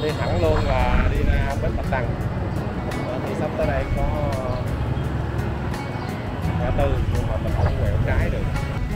đi thẳng luôn là đi ra bến Bạch Đằng. Thì sắp tới đây có ngã tư nhưng mà mình không quẹo trái được.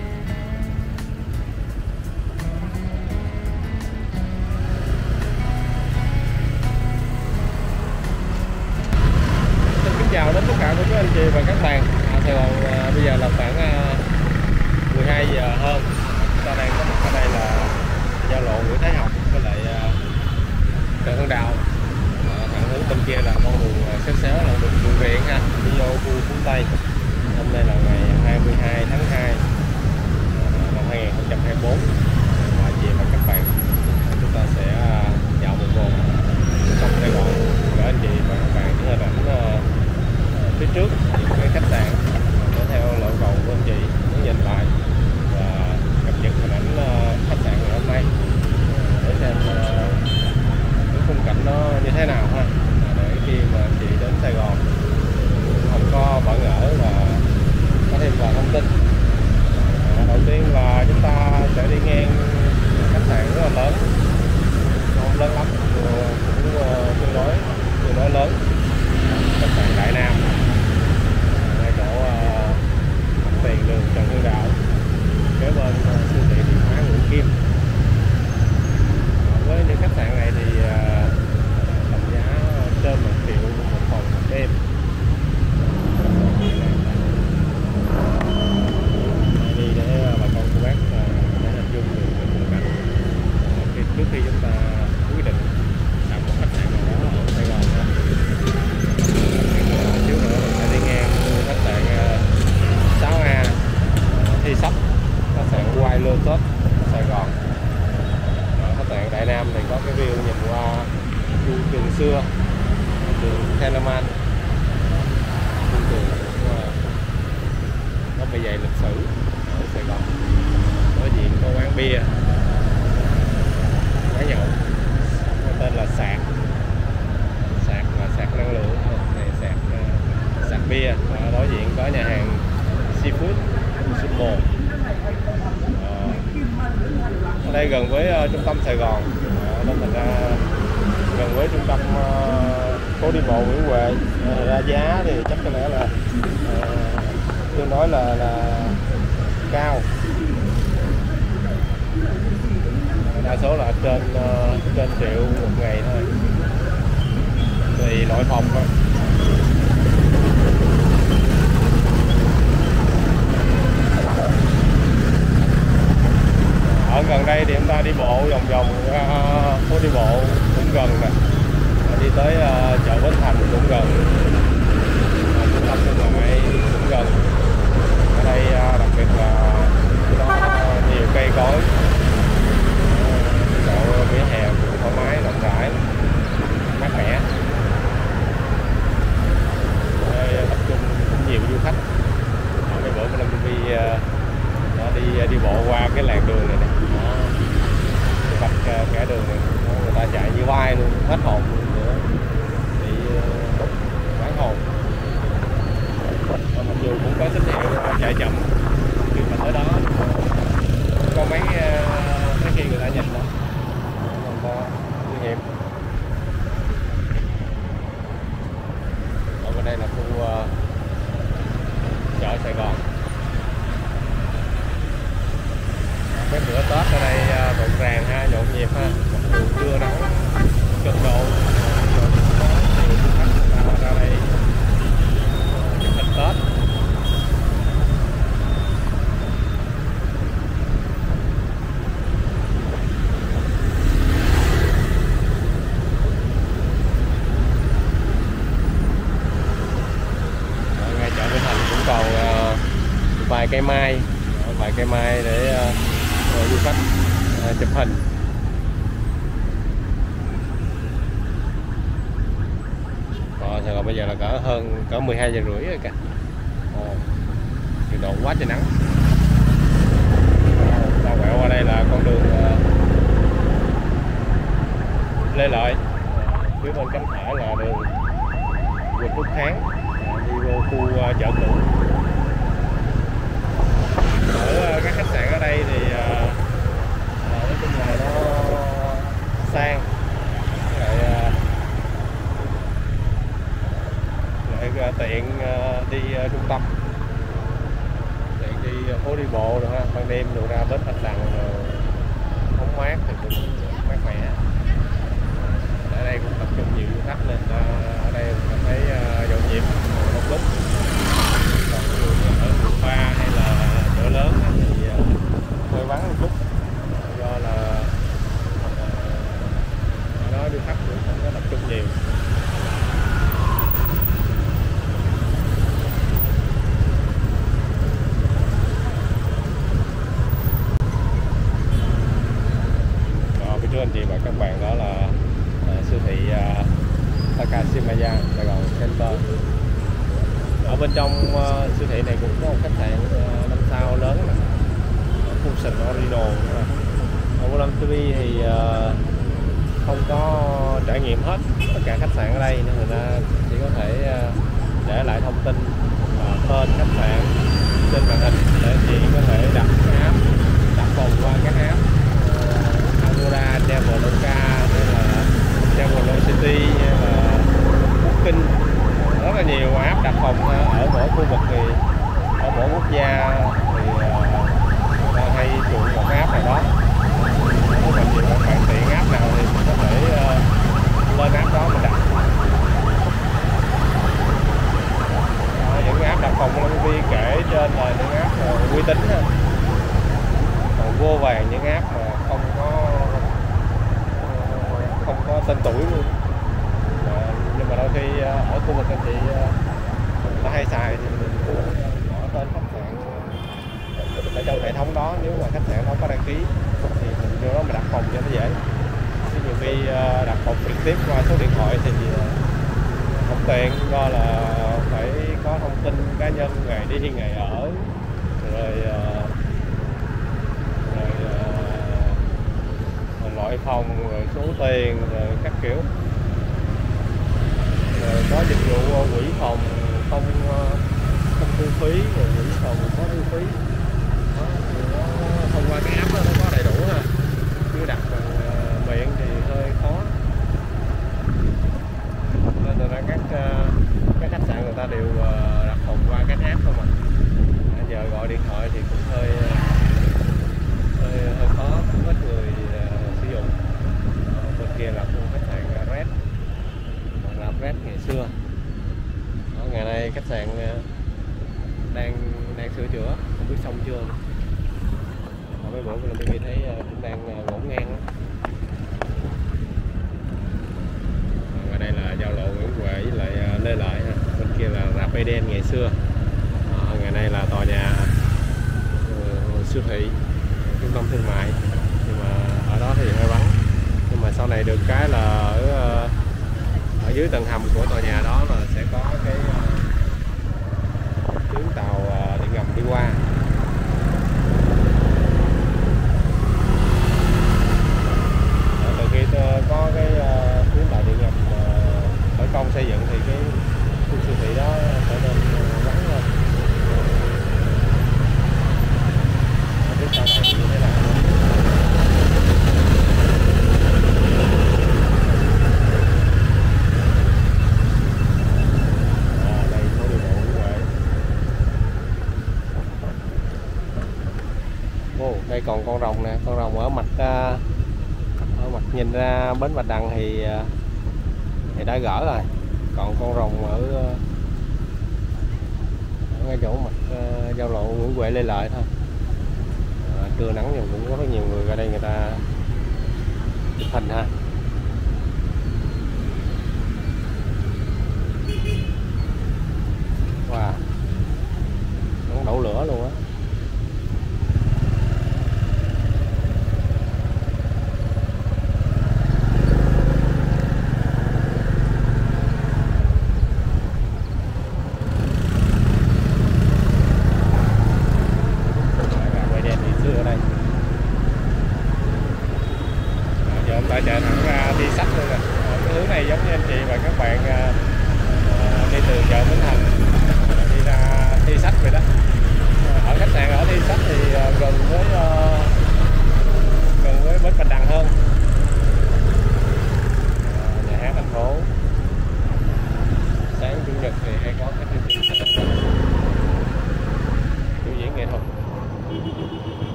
Xin kính chào đến tất cả các anh chị và các bạn. Sài Gòn bây giờ là khoảng 12 giờ hơn. Chúng ta đang có mặt ở đây là giao lộ Nguyễn Thái Học với lại Trần Hưng Đạo. Thẳng hướng bên kia là con đường xéo là đường Viện ha, đi vô khu Phú Tây. Hôm nay là ngày 22 tháng 2 năm 2024. Và chị và các bạn, chúng ta sẽ dạo một vòng trong Sài Gòn để anh chị và các bạn những hình ảnh phía trước những cái khách sạn để theo lộ cầu của anh chị muốn nhìn lại và cập nhật hình ảnh khách sạn ngày hôm nay để xem cái khung cảnh nó như thế nào ha, để khi mà anh chị đến Sài Gòn không có bỡ ngỡ và có thêm vài thông tin. Đầu tiên là chúng ta sẽ đi ngang khách sạn rất là lớn, không lớn lắm, cũng tương đối lớn, khách sạn Đại Nam ngay chỗ mặt tiền đường Trần Hưng Đạo, kế bên siêu thị điện máy Nguyễn Kim. Với những khách sạn này thì tầm giá trên 1 triệu một phòng một đêm. Đi để bà con cô bác để hình dung được khung cảnh trước khi chúng ta quyết định đặt một khách sạn nào đó ở Sài Gòn. Trước nữa mình sẽ đi ngang khách sạn 6A Thi Sắp, khách sạn White Lotus Sài Gòn. Khách sạn Đại Nam thì có cái view nhìn qua khu trường xưa, trường Teleman, có bề dày lịch sử ở Sài Gòn. Đối diện có quán bia, quán nhậu tên là Sạc là sạc năng lượng này, sạc bia. Và đối diện có nhà hàng Seafood Super. Ở đây gần với trung tâm Sài Gòn nên thành ra gần với trung tâm phố đi bộ Nguyễn Huệ, ra giá thì chắc có lẽ là tương đối là cao, đa số là trên triệu một ngày thôi, tùy loại phòng thôi. Ở gần đây thì chúng ta đi bộ vòng phố đi bộ cũng gần nè, đi tới chợ Bến Thành cũng gần, trung tâm thương mại cũng gần. Ở đây đặc biệt là có nhiều cây cối, độ vỉa hè cũng thoải mái rộng rãi, mát mẻ. Đây tập trung cũng nhiều du khách. Cái bữa của Lâm TV đi bộ qua cái làn đường này nè, cái vạch kẻ đường này, người ta chạy như bay luôn, hết hồn luôn nữa, bị bán hồn. Mặc dù cũng có tín hiệu chạy chậm khi mà tới đó, có mấy khi người ta nhìn đó không có nguy hiểm. Ở bên đây là khu chợ Sài Gòn. Cái bữa Tết ở đây rộn ràng ha, nhộn nhịp ha, mặc dù trưa nắng cực độ, nhiều du khách ra đây chụp hình Tết. Ngay chợ Bến Thành cũng còn vài cây mai để du khách chụp hình. Sài Gòn bây giờ là cỡ 12 giờ rưỡi rồi kìa. Nhiệt độ quá trời nắng. Ta quẹo qua đây là con đường Lê Lợi, phía bên cánh phải là đường Huỳnh Thúc Kháng, đi vô khu chợ cũ. Ở các khách sạn ở đây thì nói chung là nó sang, đi trung tâm, tiện đi phố đi bộ rồi ha, ban đêm rồi ra bến Bạch Đằng rồi bóng mát thì cũng mát mẻ. Ở đây cũng tập trung nhiều du khách nên ở đây cảm thấy nhộn nhịp một lúc. Còn ở quận 3 hay là chợ lớn thì hơi vắng một chút, do là ở đó du khách cũng không có tập trung nhiều. Phía trước anh chị và các bạn đó là siêu thị Takashimaya Sài Gòn Center. Ở bên trong siêu thị này cũng có một khách sạn 5 sao lớn nè, Fusion Original. Ở Vô Lâm TV thì không có trải nghiệm hết tất cả khách sạn ở đây nên người ta chỉ có thể để lại thông tin và tên khách sạn trên màn hình để chị có thể đặt app, đặt phòng qua các app Agoda, Traveloka hay là Travelocity hay là Booking, rất là nhiều app đặt phòng ở mỗi khu vực. Thì ở mỗi quốc gia thì người ta hay chuộng một app nào đó. Nếu mà chị các bạn tiện app nào thì có thể lên app đó mình đặt. Những app đặt phòng Long Vi kể trên là những app uy tín ha. Còn vô vàn những app mà không có tên tuổi luôn. Nhưng mà đôi khi ở khu vực anh chị người ta hay xài thì mình cũng bỏ tên khách sạn để trong hệ thống đó. Nếu mà khách sạn không có đăng ký thì mình vô đó mình đặt phòng cho nó dễ. Chứ nhiều khi đặt phòng trực tiếp qua số điện thoại thì không tiện, do là phải có thông tin cá nhân, ngày đi ngày ở, rồi loại phòng, rồi số tiền, rồi các kiểu. Rồi có dịch vụ quỹ phòng không thu phí, rồi quỹ phòng có thu phí đó, thông qua cái app đó nó có đầy đủ ha, chứ đặt bằng miệng thì hơi khó. Nên là các khách sạn người ta đều đặt phòng qua các app không à. Giờ gọi điện thoại thì cũng hơi khó, không ít người sử dụng. Bên kia là khu khách sạn Red, là Red ngày xưa. Ở ngày nay khách sạn đang sửa chữa, không biết xong chưa. Ở mấy bữa là tôi thấy cũng đang ngổn ngang lắm. Ở đây là giao lộ Nguyễn Huệ với lại Lê Lợi ha. Bên kia là rạp Eden ngày xưa. Ngày nay là tòa nhà siêu thị, trung tâm thương mại, nhưng mà ở đó thì hơi vắng. Nhưng mà sau này được cái là ở dưới tầng hầm của tòa nhà đó là sẽ có cái tuyến tàu điện ngầm đi qua. Từ khi có cái tuyến tàu điện ngầm khởi công xây dựng thì cái khu siêu thị đó trở nên vắng lên. Tiếp sau này như thế nào nữa. Đây phố đi bộ Nguyễn Huệ. Đây còn con rồng nè, con rồng ở mặt nhìn ra bến Bạch Đằng thì đã gỡ rồi. Còn con rồng ở ngay chỗ mặt giao lộ Nguyễn Huệ Lê Lợi thôi. Trưa nắng nhưng cũng có rất nhiều người ra đây người ta chụp hình ha. Wow, nó đổ lửa luôn á. Chạy thẳng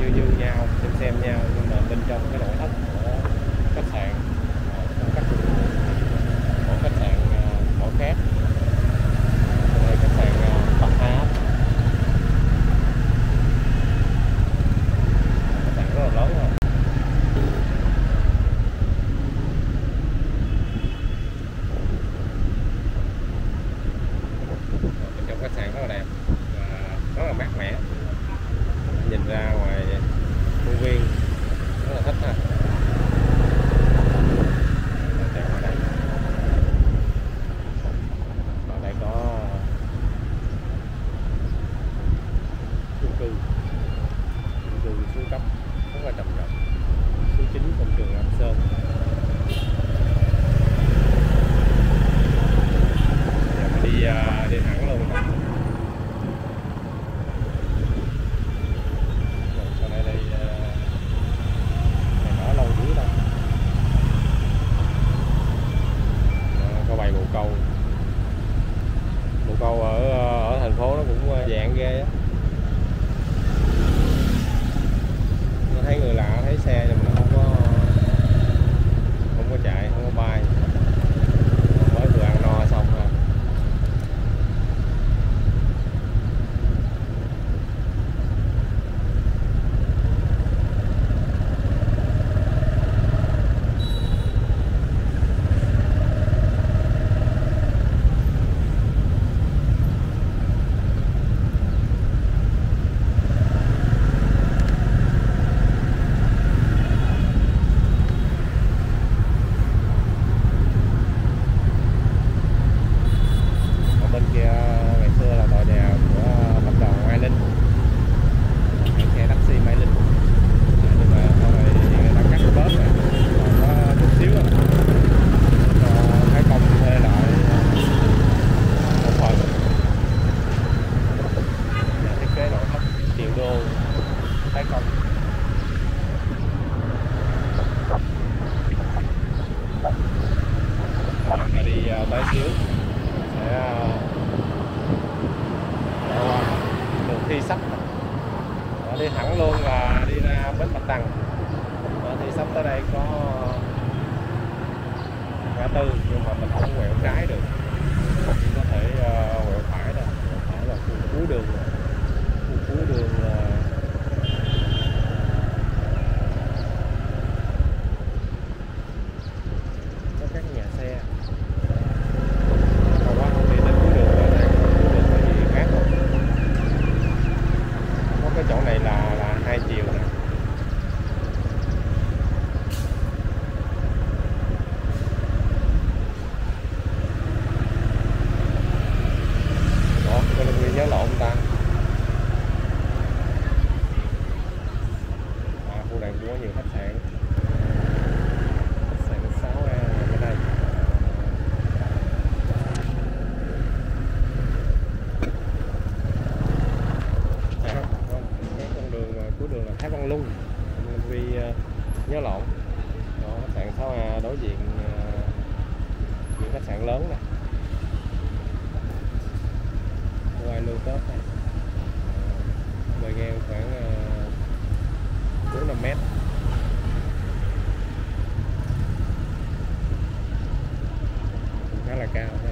như nhau, xem nhau, nhưng mà bên trong cái nội thất của khách sạn phong cách của khách sạn mỗi khác. Đây khách sạn Bắc Á, khách sạn rất là lớn rồi. Bên trong khách sạn rất là đẹp và rất là mát mẻ, nhìn ra ngoài công viên rất là thích ha. Ở đây có chung cư xuống cấp rất là trầm trọng, số 9 công trường Lam Sơn. Giờ mình đi thẳng luôn. Sau đây ở lâu dữ đâu. Có bày bồ câu. Bồ câu ở thành phố nó cũng dạng ghê á. Nó thấy người lạ, thấy xe nhưng mà nó không có chạy, không có bay. Mới vừa ăn no xong ha. Tới xíu sẽ đường Thi Sắp, đi thẳng luôn là đi ra bến Bạch Đằng. Thi Sắp tới đây có ngã tư nhưng mà mình không quẹo trái được, chỉ có thể quẹo phải thôi. Quẹo phải là khu cuối đường, khu cuối đường có các nhà xe. Cái chỗ này là hai chiều nè. Ủa, con Nguyên nhớ lộn ta. Khu này cũng có nhiều khách sạn. Khách sạn 6A ở đây. Cuối đường là Thái Văn Luân, vì nhớ lộn. Đó, khách sạn 6A đối diện những khách sạn lớn này, ngoài lưu tốt này, bề ngang khoảng 4-5 mét, cũng khá là cao ha.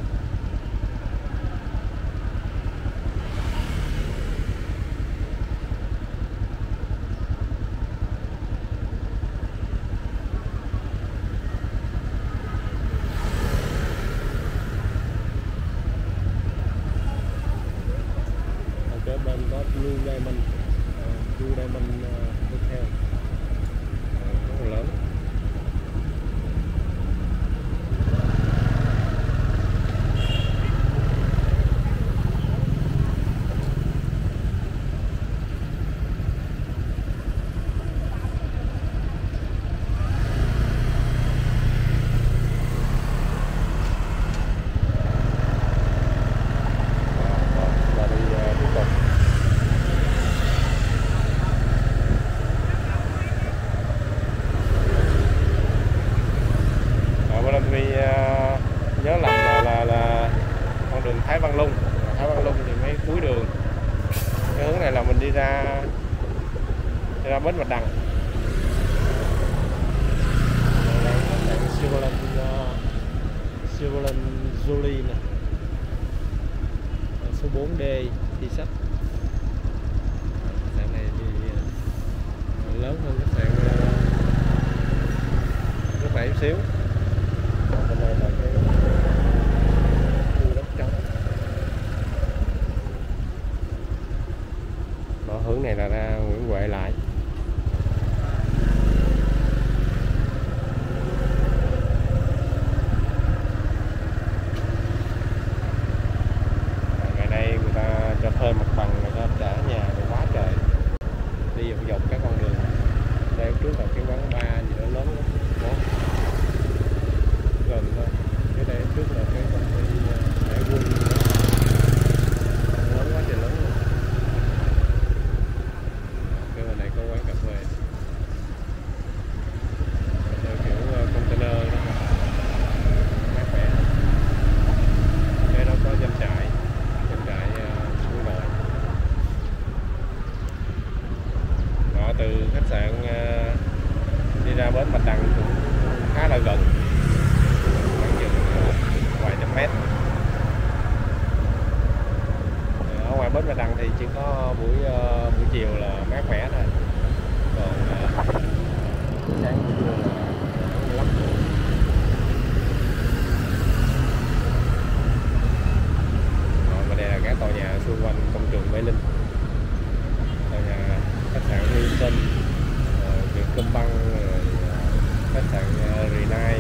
Bên có Blue Diamond Bến Bạch Đằng. Đây khách sạn Silverland Julie nè, số 4D Thi Sách. Khách sạn này thì lớn hơn khách sạn rất là chút xíu. Còn bên đây là cái khu đất trống. Đó, hướng này là ra Nguyễn Huệ lại. Ngày nay người ta cho thuê mặt bằng, người ta trả nhà rồi quá trời. Đi dọc các con đường. Đây trước là cái quán bar gì đó lớn lắm. Đó. Gần thôi. Cái đây trước là cái công ty Hải Quân. Lớn quá trời lớn luôn. Cái bên này có quán cà phê. Theo kiểu container đó. Mát mẻ. Đây đó có doanh trại suối nổi. Đó, từ khách sạn đi ra bến Bạch Đằng cũng khá là gần, khoảng chừng vài trăm mét. Ở ngoài bến Bạch Đằng thì chỉ có buổi chiều là mát mẻ thôi, còn sáng buổi trưa là lắm. Và đây là các tòa nhà xung quanh công trường Mê Linh, tòa nhà khách sạn Hilton, Vietcombank, khách sạn Rinnai.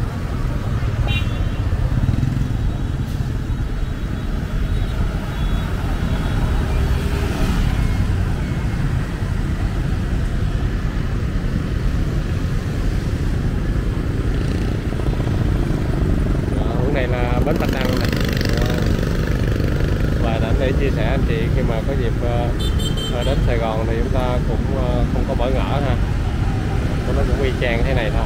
Hướng này là bến Bạch Đằng này. Và đến để chia sẻ anh chị khi mà có dịp đến Sài Gòn thì chúng ta cũng không có bỡ ngỡ ha, nó cũng y chang thế này thôi.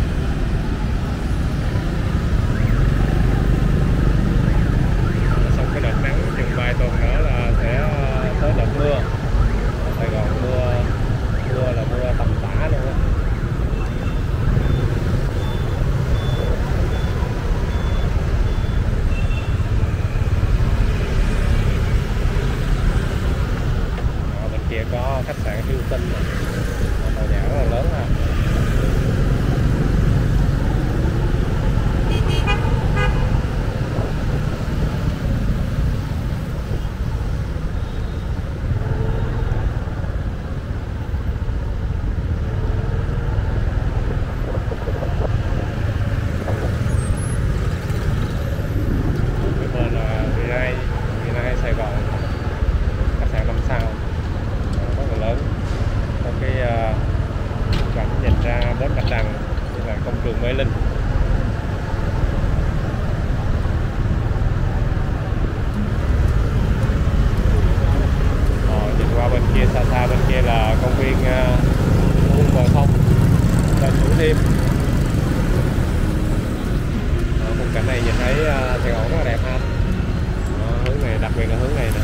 Xong cái đợt nắng chừng vài tuần nữa là sẽ tới đợt mưa. Sài Gòn mưa là mưa tầm tã luôn á. Bên kia có khách sạn Hilton này, tòa nhà rất là lớn ha. Sài Gòn, khách sạn 5 sao rất là lớn, có cái cảnh nhìn ra bến Bạch Đằng, là công trường Mê Linh. Nhìn qua bên kia xa xa, bên kia là công viên Quân Bờ Thông, bên Thủ Thiêm. Khung cảnh này nhìn thấy Sài Gòn rất là đẹp ha. Hướng này, đặc biệt là hướng này nè,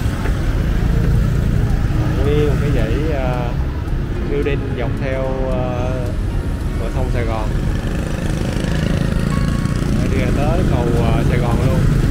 nguyên cái dãy building dọc theo bờ sông Sài Gòn, đi ra tới cầu Sài Gòn luôn.